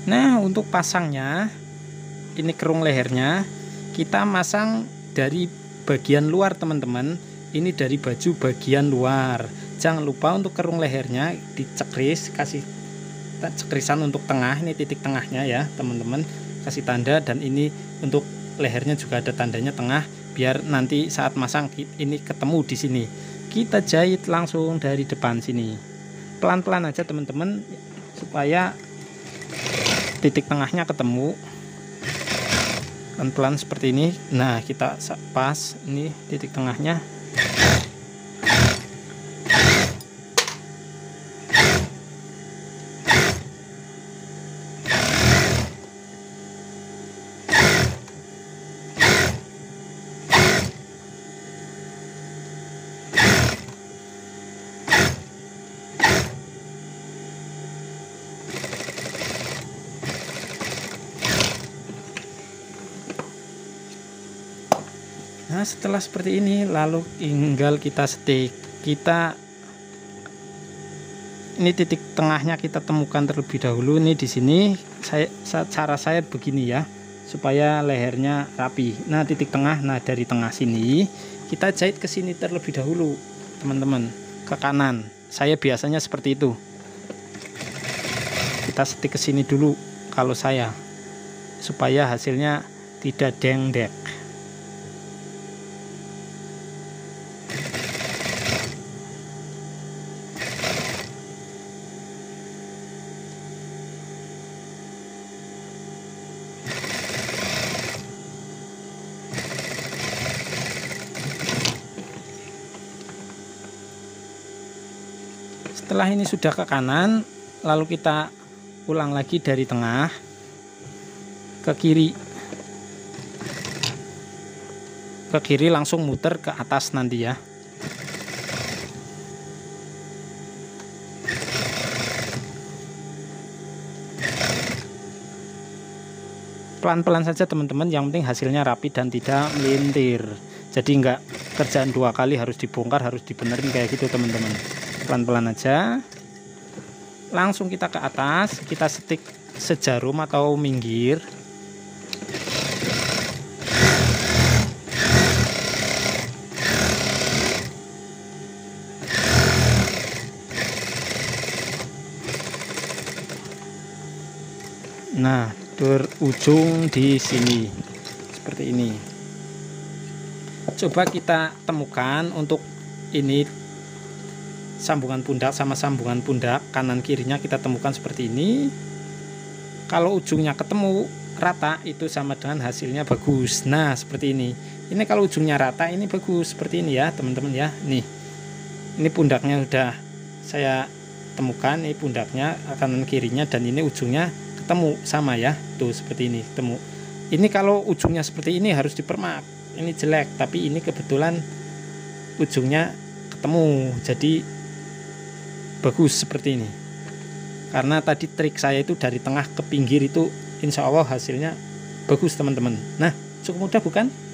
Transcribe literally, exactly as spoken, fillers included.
Nah, untuk pasangnya, ini kerung lehernya kita masang dari bagian luar teman-teman. Ini dari baju bagian luar. Jangan lupa untuk kerung lehernya dicekris, kasih cekrisan untuk tengah, ini titik tengahnya ya teman-teman, kasih tanda. Dan ini untuk lehernya juga ada tandanya tengah, biar nanti saat masang ini ketemu di sini. Kita jahit langsung dari depan sini, pelan-pelan aja teman-teman, supaya titik tengahnya ketemu. Pelan-pelan seperti ini. Nah, kita pas ini titik tengahnya. Nah, setelah seperti ini lalu tinggal kita setik. Kita ini titik tengahnya kita temukan terlebih dahulu. Ini di sini saya cara saya begini ya, supaya lehernya rapi. Nah, titik tengah, nah dari tengah sini kita jahit ke sini terlebih dahulu teman-teman, ke kanan. Saya biasanya seperti itu. Kita setik ke sini dulu kalau saya, supaya hasilnya tidak dengdek. Setelah ini sudah ke kanan, lalu kita ulang lagi dari tengah ke kiri. Ke kiri langsung muter ke atas nanti ya. Pelan-pelan saja teman-teman, yang penting hasilnya rapi dan tidak melintir. Jadi enggak kerjaan dua kali, harus dibongkar, harus dibenerin kayak gitu teman-teman. Pelan-pelan aja, langsung kita ke atas, kita setik sejarum atau minggir. Nah, berujung di sini seperti ini. Coba kita temukan untuk ini sambungan pundak sama sambungan pundak kanan kirinya, kita temukan seperti ini. Kalau ujungnya ketemu rata, itu sama dengan hasilnya bagus. Nah, seperti ini. Ini kalau ujungnya rata, ini bagus seperti ini ya teman-teman ya. Nih, ini pundaknya udah saya temukan, ini pundaknya kanan kirinya, dan ini ujungnya ketemu sama ya. Tuh seperti ini ketemu. Ini kalau ujungnya seperti ini harus dipermak. Ini jelek, tapi ini kebetulan ujungnya ketemu, jadi bagus seperti ini. Karena tadi trik saya itu dari tengah ke pinggir, itu insya Allah hasilnya bagus teman-teman. Nah, cukup mudah bukan?